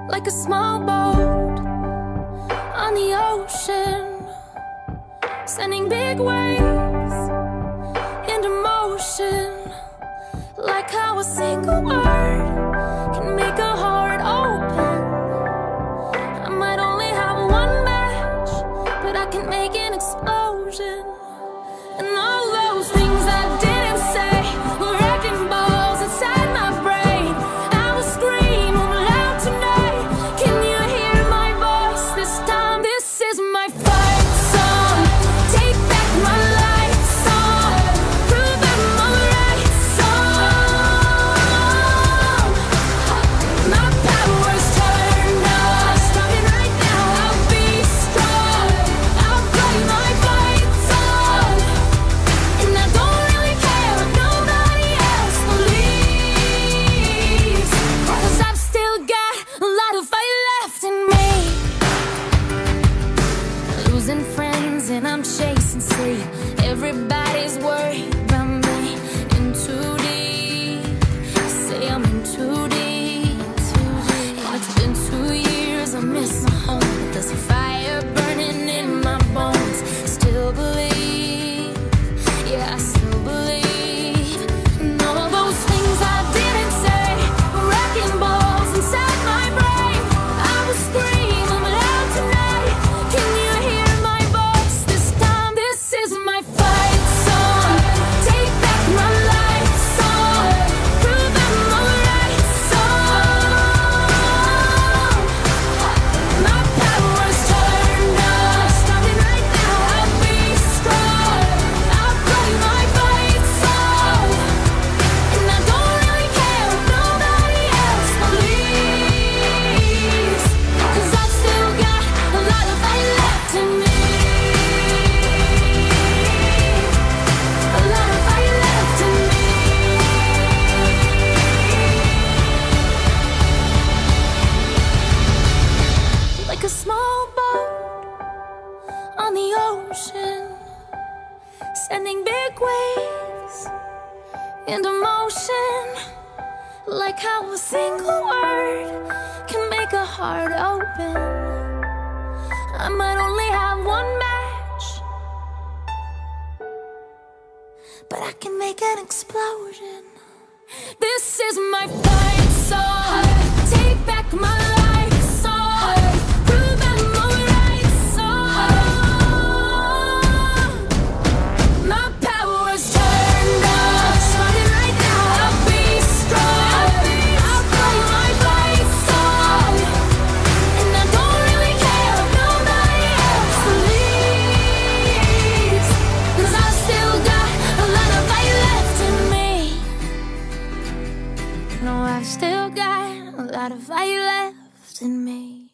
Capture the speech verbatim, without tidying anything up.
like a small boat on the ocean, sending big waves into motion, like how a single word can make a heart open. I might only have one match, but I can make an explosion. And all those things I didn't say were wrecking balls inside my brain. I will scream loud tonight. Can you hear my voice this time? This is my fight song. Take back my life song. Prove I'm alright song. My power's turned on. Starting right now, I'll be strong. I'll play my fight song. And I don't really care if nobody else believes, 'cause I've still got a lot of fight left in me. Losing friends and I'm chasing sleep. Everybody's worried about me. In too deep. Say I'm in too deep. And it's been two years, I miss my home, but there's a fire burning in my bones. Still believe, yeah, I still believe. And all those things I didn't say were wrecking balls inside my brain. I will scream loud tonight. Can you hear my voice this time? This is my fight song. Take back my life song. Prove I'm alright song. My power's turned on. Starting right now, I'll be strong. I'll play my fight song. And I don't really care if nobody else believes, 'cause I've still got a lot of fight left in me. A lot of fight left in me. Like a small boat on the ocean, sending big waves into motion, like how a single word can make a heart open. I might only have one match, but I can make an explosion. This is my fight song. Take back my life song. Prove I'm alright song. My power's turned on. Starting right now, I'll be strong. I'll play my fight song. And I don't really care if nobody else believes, 'cause I've still got a lot of fight left in me. No, I've still got a lot of fight left in me.